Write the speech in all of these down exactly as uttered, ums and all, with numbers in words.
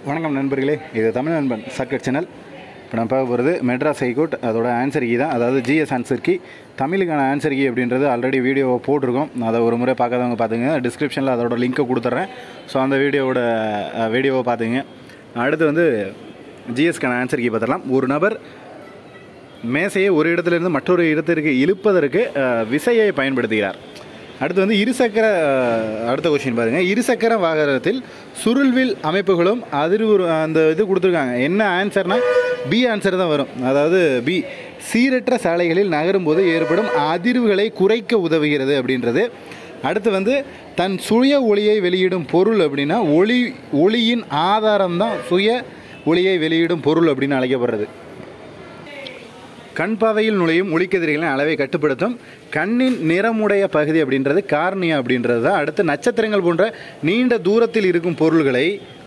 வணக்கம் நண்பர்களே, இது தமிழ் நண்பன் சர்க்கட் சேனல். இப்போ நான் பார்க்க போகிறது மெட்ராஸ் ஹைகோர்ட் அதோட ஆன்சர் கீ தான். அதாவது ஜிஎஸ் ஆன்சர் கீ, தமிழுக்கான ஆன்சர் கீ அப்படின்றது ஆல்ரெடி வீடியோவை போட்டிருக்கோம். அதை ஒரு முறை பார்க்காதவங்க பார்த்துங்க. டிஸ்கிரிப்ஷனில் அதோட லிங்க்கை கொடுத்துட்றேன். ஸோ அந்த வீடியோவோட வீடியோவை பார்த்துங்க. அடுத்து வந்து ஜிஎஸ்க்கான ஆன்சர் கீ பார்த்துடலாம். ஒரு நபர் மேசையை ஒரு இடத்துலேருந்து மற்றொரு இடத்திற்கு இழுப்பதற்கு விசையை பயன்படுத்துகிறார். அடுத்து வந்து இருசக்கர அடுத்த கொஸ்டின் பாருங்கள். இருசக்கர வாகனத்தில் சுருள்வில் அமைப்புகளும் அதிர்வு அந்த இது கொடுத்துருக்காங்க. என்ன ஆன்சர்னால் பி ஆன்சர் தான் வரும். அதாவது பி, சீரற்ற சாலைகளில் நகரும் போது ஏற்படும் அதிர்வுகளை குறைக்க உதவுகிறது அப்படின்றது. அடுத்து வந்து தன் சுய ஒளியை வெளியிடும் பொருள் அப்படின்னா ஒளி ஒளியின் ஆதாரம் தான் சுய ஒளியை வெளியிடும் பொருள் அப்படின்னு அழைக்கப்படுறது. கண் பாவையில் நுழையும் ஒளிக்கதிர்களின் அளவை கட்டுப்படுத்தும் கண்ணின் நிறமுடைய பகுதி அப்படின்றது கார்னியா அப்படின்றது தான். அடுத்து நட்சத்திரங்கள் போன்ற நீண்ட தூரத்தில் இருக்கும் பொருள்களை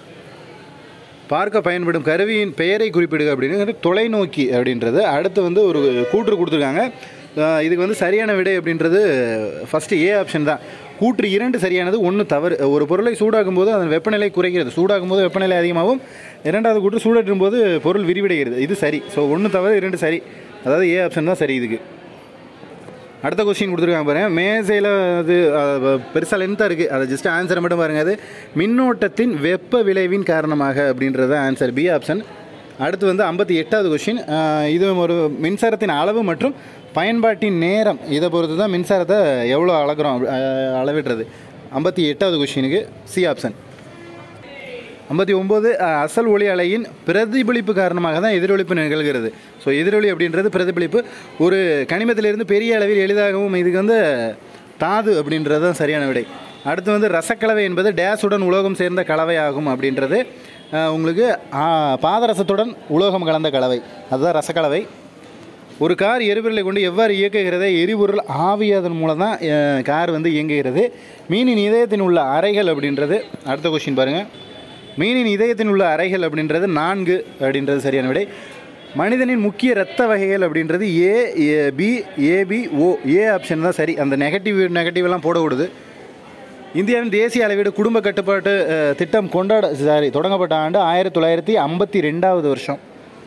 பார்க்க பயன்படும் கருவியின் பெயரை குறிப்பிடுக அப்படிங்கிறது தொலைநோக்கி அப்படின்றது. அடுத்து வந்து ஒரு கூற்று கொடுத்துருக்காங்க. இதுக்கு வந்து சரியான விடை அப்படின்றது ஃபஸ்ட்டு ஏ ஆப்ஷன் தான். கூற்று இரண்டு சரியானது, ஒன்று தவறு. ஒரு பொருளை சூடாக்கும் போது அதன் வெப்பநிலை குறைகிறது, சூடாக்கும் போது வெப்பநிலை அதிகமாகவும். இரண்டாவது கூற்று சூடாற்றும் போது பொருள் விரிவடைகிறது, இது சரி. ஸோ ஒன்று தவறு, இரண்டு சரி. அதாவது ஏ ஆப்ஷன் தான் சரி இதுக்கு. அடுத்த கொஸ்டின் கொடுத்துருக்காங்க பாருங்கள். மேசையில் அது பெருசாக லென்த்தாக இருக்குது, அதை ஜஸ்ட் ஆன்சரை மட்டும் பாருங்கள். அது மின்னோட்டத்தின் வெப்ப விளைவின் காரணமாக அப்படின்றது ஆன்சர் பி ஆப்ஷன். அடுத்து வந்து ஐம்பத்தி எட்டாவது கொஸ்டின். இது ஒரு மின்சாரத்தின் அளவு மற்றும் பயன்பாட்டின் நேரம், இதை பொறுத்து தான் மின்சாரத்தை எவ்வளோ அளக்குறோம் அளவிடுறது. ஐம்பத்தி எட்டாவது கொஸ்டினுக்கு சி ஆப்ஷன். ஐம்பத்தி ஒம்பது அசல் ஒளி அலையின் பிரதிபலிப்பு காரணமாக தான் எதிரொலிப்பு நிகழ்கிறது. ஸோ எதிரொலி அப்படின்றது பிரதிபலிப்பு. ஒரு கனிமத்திலிருந்து பெரிய அளவில் எளிதாகவும், இதுக்கு வந்து தாது அப்படின்றது தான் சரியான விடை. அடுத்து வந்து ரசக்கலவை என்பது டேஸுடன் உலோகம் சேர்ந்த கலவை ஆகும் அப்படின்றது உங்களுக்கு பாதரசத்துடன் உலோகம் கலந்த கலவை, அதுதான் ரசக்கலவை. ஒரு கார் எரிபொருளை கொண்டு எவ்வாறு இயக்குகிறது? எரிபொருள் ஆவியாதன் மூலம் தான் கார் வந்து இயங்குகிறது. மீனின் இதயத்தின் உள்ள அறைகள் அப்படின்றது அடுத்த கொஸ்டின் பாருங்கள். மீனின் இதயத்தின் உள்ள அறைகள் அப்படின்றது நான்கு அப்படின்றது சரியான விடை. மனிதனின் முக்கிய இரத்த வகைகள் அப்படின்றது A, B, AB, O. A option தான் சரி. அந்த நெகட்டிவ் நெகட்டிவெல்லாம் போடக்கூடாது. இந்தியாவின் தேசிய அளவீடு குடும்ப கட்டுப்பாட்டு திட்டம் கொண்டாட சாரி தொடங்கப்பட்ட ஆண்டு ஆயிரத்தி தொள்ளாயிரத்தி ஐம்பத்தி ரெண்டாவது வருஷம்.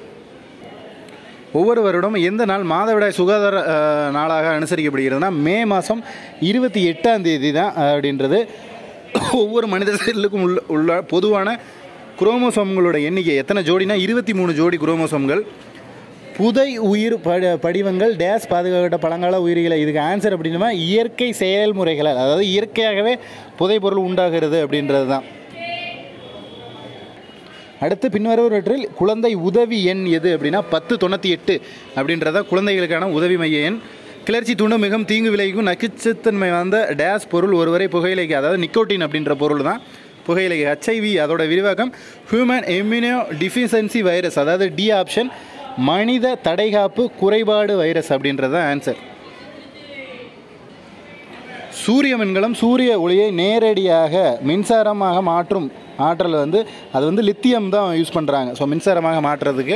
ஒவ்வொரு வருடம் எந்த நாள் மாதவிடாய் சுகாதார நாளாக அனுசரிக்கப்படுகிறதுனா மே மாதம் இருபத்தி எட்டாம் தேதி தான் அப்படின்றது. ஒவ்வொரு மனித செல்லுக்கும் உள்ள உள்ள பொதுவான குரோமோசோம்களோட எண்ணிக்கை எத்தனை ஜோடினா இருபத்தி மூணு ஜோடி குரோமோசோம்கள். புதை உயிர் பட படிவங்கள் டேஸ் பாதுகாக்கப்பட்ட பழங்கால உயிரிகளை, இதுக்கு ஆன்சர் அப்படின்னா இயற்கை செயல்முறைகளால், அதாவது இயற்கையாகவே புதை பொருள் உண்டாகிறது அப்படின்றது தான். அடுத்து பின்வருவற்றில் குழந்தை உதவி எண் எது அப்படின்னா பத்து தொண்ணூற்றி எட்டு அப்படின்றதான் குழந்தைகளுக்கான உதவி மைய எண். கிளர்ச்சி தூண்டும் மிகவும் தீங்கு விளைவிக்கும் நச்சுத்தன்மை வந்த டேஸ் பொருள் ஒருவரை புகையிலைக்கு, அதாவது நிக்கோட்டின் அப்படின்ற பொருள் தான் புகையிலைக்கு. ஹெச்ஐவி அதோட விரிவாக்கம் ஹியூமன் இம்யூனோ டிஃபிஷியன்சி வைரஸ், அதாவது டி ஆப்ஷன் மனித தடைகாப்பு குறைபாடு வைரஸ் அப்படின்றது தான் ஆன்சர். சூரிய மின்கலம் சூரிய ஒளியை நேரடியாக மின்சாரமாக மாற்றும் ஆற்றல் வந்து அது வந்து லித்தியம் தான் யூஸ் பண்ணுறாங்க. ஸோ மின்சாரமாக மாற்றுறதுக்கு.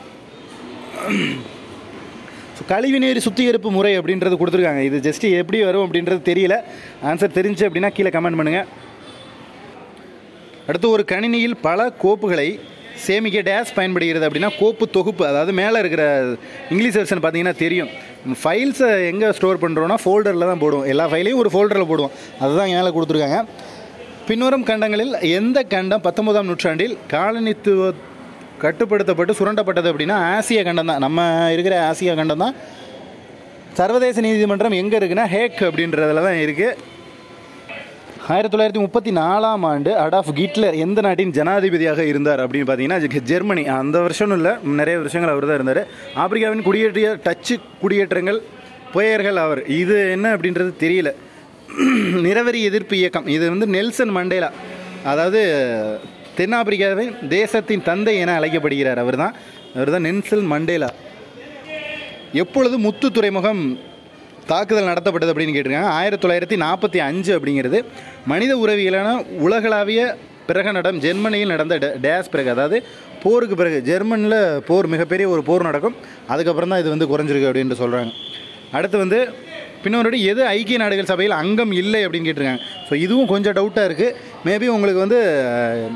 ஸோ கழிவுநீர் சுத்திகரிப்பு முறை அப்படின்றது கொடுத்துருக்காங்க. இது ஜஸ்ட்டு எப்படி வரும் அப்படின்றது தெரியல. ஆன்சர் தெரிஞ்சு அப்படின்னா கீழே கமெண்ட் பண்ணுங்கள். அடுத்து ஒரு கணினியில் பல கோப்புகளை சேமிக்க டேஸ் பயன்படுகிறது அப்படின்னா கோப்பு தொகுப்பு. அதாவது மேலே இருக்கிற இங்கிலீஷ் வெர்ஷன் பார்த்தீங்கன்னா தெரியும். ஃபைல்ஸை எங்கே ஸ்டோர் பண்ணுறோன்னா ஃபோல்டரில் தான் போடுவோம். எல்லா ஃபைலையும் ஒரு ஃபோல்டரில் போடுவோம். அதுதான் மேலே கொடுத்துருக்காங்க. பின்வரும் கண்டங்களில் எந்த கண்டம் பத்தொன்பதாம் நூற்றாண்டில் காலனித்துவ கட்டுப்படுத்தப்பட்டு சுரண்டப்பட்டது அப்படின்னா ஆசிய கண்டம் தான். நம்ம இருக்கிற ஆசியா கண்டம் தான். சர்வதேச நீதிமன்றம் எங்கே இருக்குன்னா ஹேக் அப்படின்றதுல தான் இருக்குது. ஆயிரத்தி தொள்ளாயிரத்தி முப்பத்தி நாலாம் ஆண்டு அடால்ஃப் ஹிட்லர் எந்த நாட்டின் ஜனாதிபதியாக இருந்தார் அப்படின்னு பார்த்தீங்கன்னா ஜெர்மனி. அந்த வருஷம்னு இல்லை, நிறைய வருஷங்கள் அவர் தான் இருந்தார். ஆப்பிரிக்காவின் குடியேற்றிய டச்சு குடியேற்றங்கள் புயர்கள் அவர். இது என்ன அப்படின்றது தெரியல. நிறவரி எதிர்ப்பு இயக்கம், இது வந்து நெல்சன் மண்டேலா, அதாவது தென்னாப்பிரிக்காவின் தேசத்தின் தந்தை என அழைக்கப்படுகிறார். அவர் தான் அவர் தான் நெல்சன் மண்டேலா. எப்பொழுது முத்து துறைமுகம் தாக்குதல் நடத்தப்பட்டது அப்படின்னு கேட்டிருக்காங்க. ஆயிரத்தி தொள்ளாயிரத்தி நாற்பத்தி அஞ்சு அப்படிங்கிறது மனித உறவியலான உலகளாவிய பிரகடனம் ஜெர்மனியில் நடந்த டேஸ் பிறகு, அதாவது போருக்கு பிறகு. ஜெர்மனியில் போர், மிகப்பெரிய ஒரு போர் நடக்கும். அதுக்கப்புறம் தான் இது வந்து குறைஞ்சிருக்கு அப்படின்ட்டு சொல்கிறாங்க. அடுத்து வந்து பின்னொரு எது ஐக்கிய நாடுகள் சபையில் அங்கம் இல்லை அப்படின்னு கேட்டிருக்காங்க. ஸோ இதுவும் கொஞ்சம் டவுட்டாக இருக்குது. மேபி உங்களுக்கு வந்து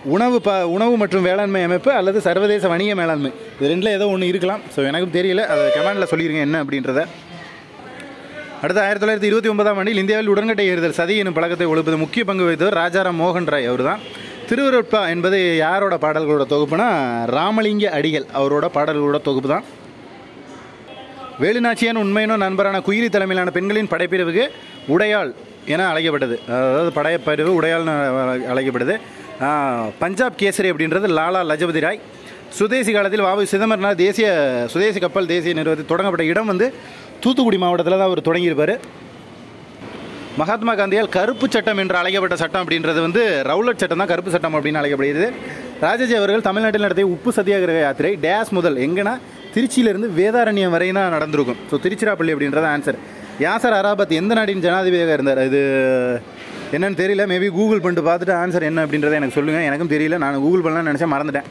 உணவு ப உணவு மற்றும் வேளாண்மை அமைப்பு அல்லது சர்வதேச வணிக மேலாண்மை, இது ரெண்டில் ஏதோ ஒன்று இருக்கலாம். ஸோ எனக்கும் தெரியல, அதை கமெண்டில் சொல்லிடுங்க என்ன அப்படின்றத. அடுத்து ஆயிரத்தி தொள்ளாயிரத்தி இருபத்தி ஒன்பதாம் ஆண்டில் இந்தியாவில் உடன்கட்டை ஏறுதல் சதி எனும் பழக்கத்தை ஒழிப்பது முக்கிய பங்கு வகித்தவர் ராஜாராம் மோகன் ராய் அவர் தான். திருவருட்பா என்பது யாரோட பாடல்களோட தொகுப்புனா ராமலிங்க அடிகள் அவரோட பாடல்களோட தொகுப்பு தான். வேலுநாச்சியான் உண்மையினோ நண்பரான குயிலி தலைமையிலான பெண்களின் படைப்பிரிவுக்கு உடையாள் என அழைக்கப்பட்டது. அதாவது படைப்பிரிவு உடையாள்னு அழைக்கப்படுது. பஞ்சாப் கேசரி அப்படின்றது லாலா லஜபதி ராய். சுதேசி காலத்தில் வாவு சிதம்பரனார் தேசிய சுதேசி கப்பல் தேசிய நிறுவனத்தில் தொடங்கப்பட்ட இடம் வந்து தூத்துக்குடி மாவட்டத்தில் தான் அவர் தொடங்கியிருப்பார். மகாத்மா காந்தியால் கருப்பு சட்டம் என்று அழைக்கப்பட்ட சட்டம் அப்படின்றது வந்து ரவுலட் சட்டம் தான் கருப்பு சட்டம் அப்படின்னு அழைக்கப்படுகிறது. ராஜாஜி அவர்கள் தமிழ்நாட்டில் நடத்திய உப்பு சத்தியாகிரக யாத்திரை டேஸ் முதல் எங்கன்னா திருச்சியிலிருந்து வேதாரண்யம் வரை தான் நடந்திருக்கும். ஸோ திருச்சிராப்பள்ளி அப்படின்றது ஆன்சர். யாசர் அராபத் எந்த நாட்டின் ஜனாதிபதியாக இருந்தார்? இது என்னன்னு தெரியல, மேபி கூகுள் பண்ணிட்டு பார்த்துட்டு ஆன்சர் என்ன அப்படின்றத எனக்கு சொல்லுங்கள். எனக்கும் தெரியல, நான் கூகுள் பண்ணலாம்னு நினச்சேன், மறந்துட்டேன்.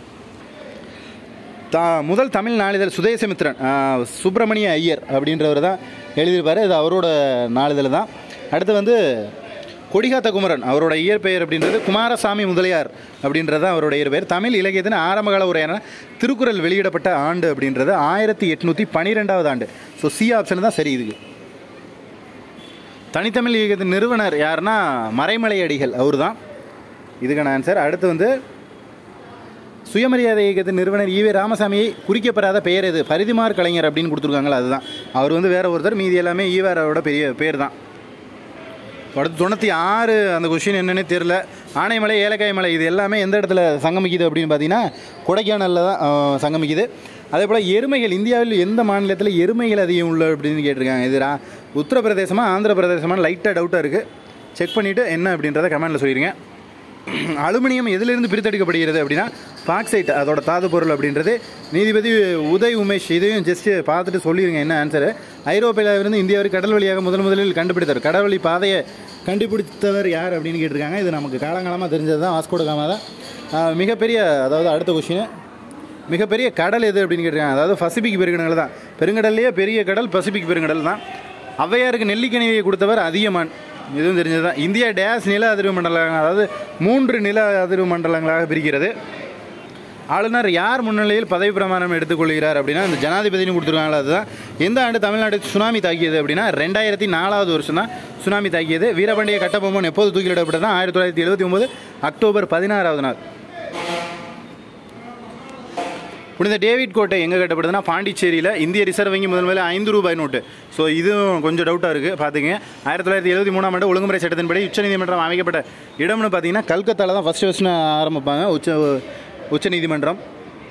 தா முதல் தமிழ் நாளிதழ் சுதேசமித்ரன் சுப்பிரமணிய ஐயர் அப்படின்றவர் தான் எழுதியிருப்பார். இது அவரோட நாளிதழ் தான். அடுத்து வந்து கொடிகாத்த குமரன் அவரோட இயற்பெயர் அப்படின்றது குமாரசாமி முதலியார் அப்படின்றது தான் அவரோட இயற்பெயர். தமிழ் இலக்கியத்தின் ஆரம்பகால உரையான திருக்குறள் வெளியிடப்பட்ட ஆண்டு அப்படின்றது ஆயிரத்தி எட்நூற்றி பன்னிரெண்டாவது ஆண்டு. ஸோ சி ஆப்ஷன் தான் சரி. இதுக்கு தனித்தமிழ் இயக்கத்தின் நிறுவனர் யாருன்னா மறைமலை அடிகள் அவர் தான் இதுக்கான ஆன்சர். அடுத்து வந்து சுயமரியாதை இயக்கத்தின் நிறுவனர் ஈவே ராமசாமியை குறிக்கப்பெறாத பெயர் எது? பரிதிமார் கலைஞர் அப்படின்னு கொடுத்துருக்காங்களா, அதுதான். அவர் வந்து வேற ஒருத்தர், மீதி எல்லாமே ஈவேராவோட பெரிய பேர் தான். அடுத்து தொண்ணூற்றி ஆறு அந்த கொஸ்டின் என்னன்னே தெரில. ஆனைமலை ஏலக்காய் மலை இது எல்லாமே எந்த இடத்துல சங்கமிக்குது அப்படின்னு பார்த்தீங்கன்னா கொடைக்கானலில் தான் சங்கமிக்குது. அதே போல் எருமைகள் இந்தியாவில் எந்த மாநிலத்தில் எருமைகள் அதிகம் உள்ள அப்படின்னு கேட்டிருக்காங்க. இது உத்தரப்பிரதேசமா ஆந்திர பிரதேசமான லைட்டாக டவுட்டாக இருக்குது. செக் பண்ணிவிட்டு என்ன அப்படின்றத கமெண்டில் சொல்லிடுங்க. அலுமினியம் எதிலிருந்து பிரித்தெடுக்கப்படுகிறது அப்படின்னா பாக்சைட், அதோட தாது பொருள் அப்படின்றது. நீதிபதி உதய் உமேஷ் இதையும் ஜஸ்ட்டு பார்த்துட்டு சொல்லிடுங்க என்ன ஆன்சரு. ஐரோப்பியாவிலிருந்து இந்தியாவில் கடல் வழியாக முதல் முதலில் கண்டுபிடித்தவர், கடல் வழி பாதையை கண்டுபிடித்தவர் யார் அப்படின்னு கேட்டிருக்காங்க. இது நமக்கு காலங்காலமாக தெரிஞ்சது தான், வாஸ்கோ ட காமா தான். மிகப்பெரிய அதாவது அடுத்த கொஸ்டின், மிகப்பெரிய கடல் எது அப்படின்னு கேட்டிருக்காங்க. அதாவது பசிபிக் பெருங்கடல் தான். பெருங்கடல்லையே பெரிய கடல் பசிபிக் பெருங்கடல் தான். ஔவையாருக்கு நெல்லிக்கனியை கொடுத்தவர் அதியமான், இதுவும் தெரிஞ்சது தான். இந்தியா டேஸ் நில அதிர்வு மண்டலங்கள், அதாவது மூன்று நில அதிர்வு மண்டலங்களாக பிரிக்கிறது. ஆளுநர் யார் முன்னிலையில் பதவி பிரமாணம் எடுத்துக்கொள்கிறார் அப்படின்னா இந்த ஜனாதிபதினு கொடுத்துருக்காங்களா, அதுதான். எந்த ஆண்டு தமிழ்நாடு சுனாமி தாக்கியது அப்படின்னா ரெண்டாயிரத்தி நாலாவது வருஷம் தான் சுனாமி தாக்கியது. வீரபாண்டிய கட்டபொம்மன் எப்போது தூக்கிலிடப்பட்டதுன்னா ஆயிரத்தி தொள்ளாயிரத்தி எழுபத்தி ஒம்பது அக்டோபர் பதினாறாவது நாள். புனித டேவிட் கோட்டை எங்கே கட்டப்படுதுன்னா பாண்டிச்சேரியில். இந்திய ரிசர்வ் வங்கி முதல் முதல்ல ஐந்து ரூபாய் நோட்டு. ஸோ இதுவும் கொஞ்சம் டவுட்டாக இருக்குது, பார்த்துங்க. ஆயிரத்தி தொள்ளாயிரத்தி எழுபத்தி மூணாம் ஆண்டு ஒழுங்குமுறை சட்டத்தின்படி உச்சநீதிமன்றம் அமைக்கப்பட்ட இடம்னு பார்த்தீங்கன்னா கல்கத்தாவில் தான் ஃபஸ்ட்டு ஃபஸ்ட்டு ஆரம்பிப்பாங்க உச்ச உச்சநீதிமன்றம்.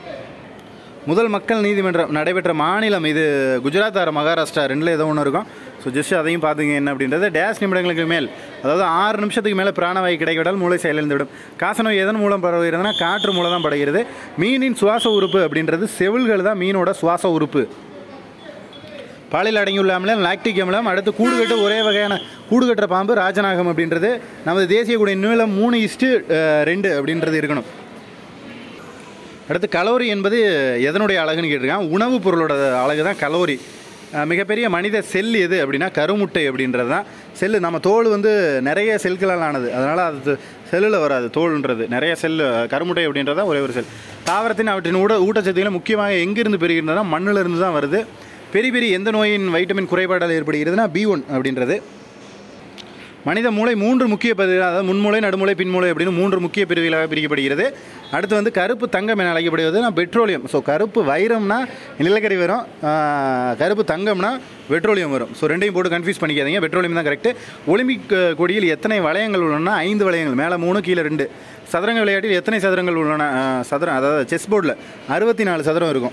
முதல் மக்கள் நீதிமன்றம் நடைபெற்ற மாநிலம் இது குஜராத் ஆர் மகாராஷ்டிரா ரெண்டில் ஏதோ ஒன்று இருக்கும். ஸோ ஜஸ்ட் அதையும் பார்த்துங்க என்ன அப்படின்றது. டேஷ் நிமிடங்களுக்கு மேல், அதாவது ஆறு நிமிஷத்துக்கு மேலே பிராணவாயு கிடைக்கவிடால் மூளை செயலிழந்துவிடும். காசநோய் எதன் மூலம் பரவுகிறதுனா காற்று மூலம் தான் படுகிறது. மீனின் சுவாச உறுப்பு அப்படின்றது செவில்கள் தான் மீனோட சுவாச உறுப்பு. பாலில் அடங்கியுள்ள அமிலம் லாக்டிக் அமிலம். அடுத்து கூடுகட்ட ஒரே வகையான கூடுகட்டுற பாம்பு ராஜநாகம் அப்படின்றது. நமது தேசிய கொடி நீளம் மூணு இஸ்டு ரெண்டு அப்படின்றது இருக்கணும். அடுத்து கலோரி என்பது எதனுடைய அழகுன்னு கேட்டிருக்காங்க. உணவுப் பொருளோட அழகு தான் கலோரி. மிகப்பெரிய மனித செல் எது அப்படின்னா கருமுட்டை அப்படின்றது தான். செல்லு நம்ம தோல் வந்து நிறைய செல்களால் ஆனது, அதனால் அது செல்லில் வராது. தோல்ன்றது நிறைய செல், கருமுட்டை அப்படின்றது தான் ஒரே ஒரு செல். தாவரத்தின் அவற்றின் ஊட ஊட்டச்சத்துக்களை முக்கியமாக எங்கிருந்து பெறுகிறதுனா மண்ணில் இருந்து தான் வருது. பெரிய பெரிய எந்த நோயின் வைட்டமின் குறைபாடால் ஏற்படுகிறதுனா பி ஒன் அப்படின்றது. மனித மூளை மூன்று முக்கிய பிரிவு, அதாவது முன்மூளை நடுமூளை பின்மூளை அப்படின்னு மூன்று முக்கிய பிரிவுகளாக பிரிக்கப்படுகிறது. அடுத்து வந்து கருப்பு தங்கம் என அழைக்கப்படுவது பெட்ரோலியம். ஸோ கருப்பு வைரம்னா நிலக்கரி வரும், கருப்பு தங்கம்னா பெட்ரோலியம் வரும். ஸோ ரெண்டையும் போட்டு கன்ஃபியூஸ் பண்ணிக்காதீங்க, பெட்ரோலியம் தான் கரெக்டு. ஒலிம்பிக் கொடியில் எத்தனை வளையங்கள் உள்ளன? ஐந்து வளையங்கள், மேலே மூணு கீழே ரெண்டு. சதுரங்க விளையாட்டில் எத்தனை சதுரங்கள் உள்ளன? சதுரம், அதாவது செஸ் போர்டில் அறுபத்தி நாலு சதுரம் இருக்கும்.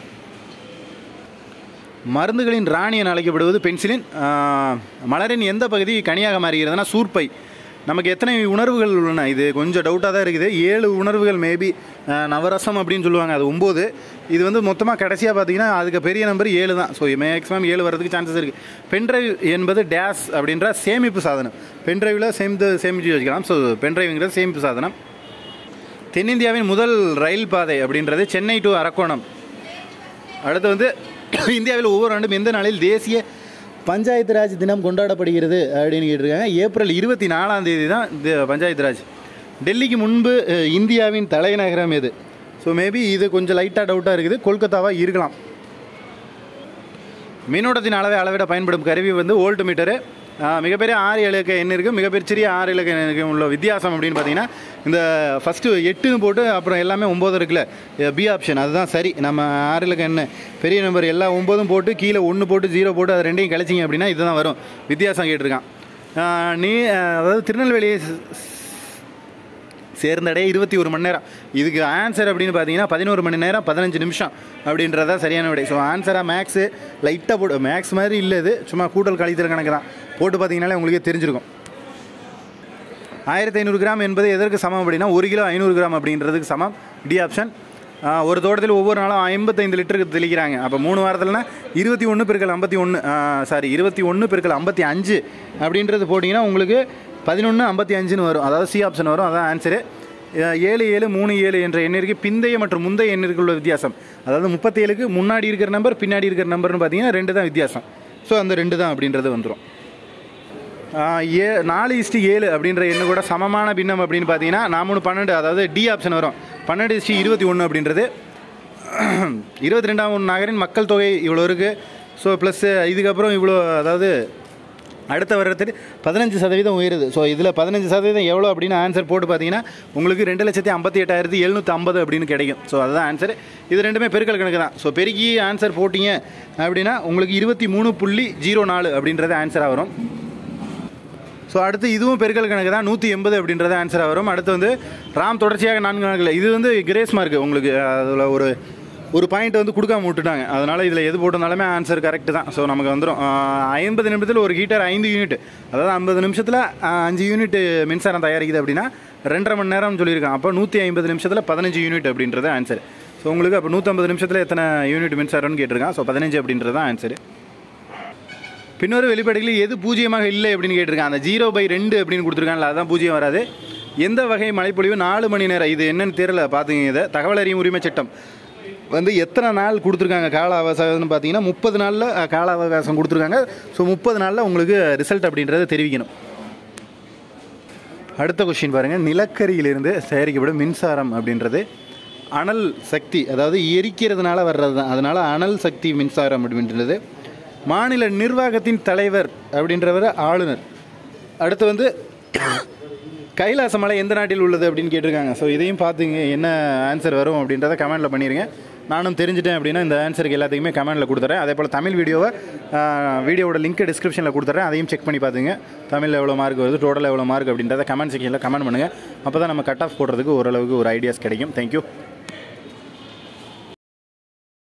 மருந்துகளின் ராணி என அழைக்கப்படுவது பென்சிலின். மலரின் எந்த பகுதி கனியாக மாறுகிறதுனா சூர்ப்பை. நமக்கு எத்தனை உணர்வுகள் உள்ளன? இது கொஞ்சம் டவுட்டாக தான் இருக்குது. ஏழு உணர்வுகள், மேபி நவரசம் அப்படின்னு சொல்லுவாங்க, அது ஒம்பது. இது வந்து மொத்தமாக கடைசியாக பார்த்தீங்கன்னா அதுக்கு பெரிய நம்பர் ஏழு தான். ஸோ மேக்ஸிமம் ஏழு வரதுக்கு சான்சஸ் இருக்குது. பென்ட்ரைவ் என்பது டேஸ் அப்படின்ற சேமிப்பு சாதனம். பென்ட்ரைவில் சேமித்து சேமித்து வச்சுக்கலாம். ஸோ பென்ட்ரைவுங்கிறது சேமிப்பு சாதனம். தென்னிந்தியாவின் முதல் ரயில் பாதை அப்படின்றது சென்னை டு அரக்கோணம். அடுத்து வந்து இந்தியாவில் ஒவ்வொரு ஆண்டும் எந்த நாளில் தேசிய பஞ்சாயத்து ராஜ் தினம் கொண்டாடப்படுகிறது அப்படின்னு கேட்டிருக்காங்க. ஏப்ரல் இருபத்தி நாலாம் தேதி தான் இந்த பஞ்சாயத்து ராஜ். டெல்லிக்கு முன்பு இந்தியாவின் தலைநகரம் எது? ஸோ மேபி இது கொஞ்சம் லைட்டாக டவுட்டாக இருக்குது, கொல்கத்தாவாக இருக்கலாம். மின்னோட்டத்தின் அளவை அளவிட பயன்படும் கருவி வந்து வோல்ட் மீட்டரு. மிகப்பெரிய ஆறு இலக்க எண் இருக்குது, மிகப்பெரிய சிறிய ஆறு இலக்க எண்ணுக்கு உள்ள வித்தியாசம் அப்படின்னு பார்த்தீங்கன்னா இந்த ஃபஸ்ட்டு எட்டுன்னு போட்டு அப்புறம் எல்லாமே ஒம்பது இருக்குல்ல, பி ஆப்ஷன் அதுதான் சரி. நம்ம ஆறு இலக்க எண்ணு பெரிய நம்பர் எல்லா ஒம்பதும் போட்டு கீழே ஒன்று போட்டு ஜீரோ போட்டு அது ரெண்டையும் கழிச்சிங்க அப்படின்னா இதுதான் வரும். வித்தியாசம் கேட்டிருக்கான். நீ அதாவது திருநெல்வேலியை சேர்ந்தடைய இருபத்தி ஒரு மணி நேரம். இதுக்கு ஆன்சர் அப்படின்னு பார்த்தீங்கன்னா பதினோரு மணி நேரம் பதினஞ்சு நிமிஷம் அப்படின்றதான் சரியான விடை. ஸோ ஆன்சராக மேக்ஸு லைட்டாக போட்டு மேக்ஸ் மாதிரி இல்லை, இது சும்மா கூட்டல் கழித்தல் கணக்கு தான். போட்டு பார்த்தீங்கன்னாலே உங்களுக்கே தெரிஞ்சிருக்கும். ஆயிரத்தி ஐநூறு கிராம் என்பது எதற்கு சமம் அப்படின்னா ஒரு கிலோ ஐநூறு கிராம் அப்படின்றதுக்கு சமம். D option. ஒரு தோட்டத்தில் ஒவ்வொரு நாளும் ஐம்பத்தைந்து லிட்டருக்கு தெளிக்கிறாங்க. அப்போ மூணு வாரத்தில்னா இருபத்தி ஒன்று பெருக்கள் ஐம்பத்தி ஒன்று சாரி இருபத்தி ஒன்று பெருக்கள் ஐம்பத்தி அஞ்சு அப்படின்றது போட்டிங்கன்னா உங்களுக்கு பதினொன்று ஐம்பத்தி அஞ்சுன்னு வரும். அதாவது சி ஆப்ஷன் வரும். அதான் ஆன்சரு. ஏழு ஏழு மூணு ஏழு என்ற எண்ணிற்கு பிந்தைய மற்றும் முந்தைய எண்ணிற்கு உள்ள வித்தியாசம். அதாவது முப்பத்தேழுக்கு முன்னாடி இருக்கிற நம்பர் பின்னாடி இருக்கிற நம்பர்னு பார்த்தீங்கன்னா ரெண்டு தான் வித்தியாசம். ஸோ அந்த ரெண்டு தான் அப்படின்றது வந்துடும். ஏ நாலு இஸ்டி ஏழு அப்படின்ற எண்ணு கூட சமமான பின்னம் அப்படின்னு பார்த்தீங்கன்னா நாமூணு பன்னெண்டு, அதாவது டி ஆப்ஷன் வரும். பன்னெண்டு இஸ்டி இருபத்தி ஒன்று அப்படின்றது இருபத்தி ரெண்டாம் நகரின் மக்கள் தொகை இவ்வளோ இருக்குது. ஸோ ப்ளஸ் இதுக்கப்புறம் இவ்வளோ, அதாவது அடுத்த வருடத்துக்கு பதினஞ்சு சதவீதம் உயருது. ஸோ இதில் பதினஞ்சு சதவீதம் எவ்வளோ அப்படின்னு ஆன்சர் போட்டு பார்த்தீங்கன்னா உங்களுக்கு ரெண்டு லட்சத்தி ஐம்பத்தி எட்டாயிரத்தி எழுநூற்றி ஐம்பது அப்படின்னு கிடைக்கும். ஸோ அதுதான் ஆன்சர். இது ரெண்டுமே பெருக்கல் கணக்கு தான். ஸோ பெருக்கி ஆன்சர் போட்டிங்க அப்படின்னா உங்களுக்கு இருபத்தி மூணு புள்ளி ஜீரோ நாலு அப்படின்றது ஆன்சராக வரும். ஸோ அடுத்து இதுவும் பெருக்கல் கணக்கு தான், நூற்றி எண்பது அப்படின்றது ஆன்சராக வரும். அடுத்து வந்து ராம் தொடர்ச்சியாக நான்கு கணக்கில் இது வந்து கிரேஸ் மார்க்கு உங்களுக்கு, அதில் ஒரு ஒரு பாயிண்ட் வந்து கொடுக்காம விட்டுட்டாங்க. அதனால் இதில் எது போட்டிருந்தாலுமே ஆன்சர் கரெக்டு தான். ஸோ நமக்கு வந்துடும் ஐம்பது நிமிஷத்தில் ஒரு ஹீட்டர் ஐந்து யூனிட், அதாவது ஐம்பது நிமிஷத்தில் அஞ்சு யூனிட் மின்சாரம் தயாரிக்குது அப்படின்னா ரெண்டரை மணி நேரம்னு சொல்லியிருக்காங்க. அப்போ நூற்றி ஐம்பது நிமிஷத்தில் பதினஞ்சு யூனிட் அப்படின்றது ஆன்சர். ஸோ உங்களுக்கு அப்போ நூற்றம்பது நிமிஷத்தில் எத்தனை யூனிட் மின்சாரம்னு கேட்டிருக்கான். ஸோ பதினஞ்சு அப்படின்றது தான் ஆன்சர். பின்னொரு வெளிப்பாடுகளில் எது பூஜ்ஜியமாக இல்லை அப்படின்னு கேட்டிருக்கான். அந்த ஜீரோ பை ரெண்டு அப்படின்னு கொடுத்துருக்காங்கல்ல, அதுதான் பூஜ்ஜியம் வராது. எந்த வகை மழைப்பொழிவு நாலு மணி நேரம், இது என்னென்னு தெரியல பார்த்துங்க. இதை தகவல் அறியும் உரிமை சட்டம் வந்து எத்தனை நாள் கொடுத்துருக்காங்க கால அவகாசம்னு பார்த்தீங்கன்னா முப்பது நாளில் கால அவகாசம் கொடுத்துருக்காங்க. ஸோ முப்பது நாளில் உங்களுக்கு ரிசல்ட் அப்படின்றத தெரிவிக்கணும். அடுத்த கொஸ்டின் பாருங்கள். நிலக்கரியிலிருந்து தயாரிக்கப்படும் மின்சாரம் அப்படின்றது அனல் சக்தி, அதாவது எரிக்கிறதுனால வர்றது தான். அதனால் அனல் சக்தி மின்சாரம் அப்படின்றது. மாநில நிர்வாகத்தின் தலைவர் அப்படின்றவர் ஆளுநர். அடுத்து வந்து கைலாச மலை எந்த நாட்டில் உள்ளது அப்படின்னு கேட்டிருக்காங்க. ஸோ இதையும் பார்த்துங்க என்ன ஆன்சர் வரும் அப்படின்றத கமெண்டில் பண்ணிடுங்க. நானும் தெரிஞ்சுட்டேன் அப்படின்னா இந்த ஆன்சருக்கு எல்லாத்துக்குமே கமெண்டில் கொடுத்துறேன். அதே போல் தமிழ் வீடியோவை வீடியோவோட லிங்க் டிஸ்கிரிப்ஷனில் கொடுத்துறேன், அதையும் செக் பண்ணி பார்த்துங்க. தமிழில் எவ்வளோ மார்க் வருது, டோட்டலாக எவ்வளோ மார்க் அப்படின்றத கமெண்ட் செக்ஷனில் கமெண்ட் பண்ணுங்கள். அப்போ தான் நம்ம கட் ஆஃப் போடுறதுக்கு ஓரளவுக்கு ஒரு ஐடியாஸ் கிடைக்கும். தேங்க்யூ.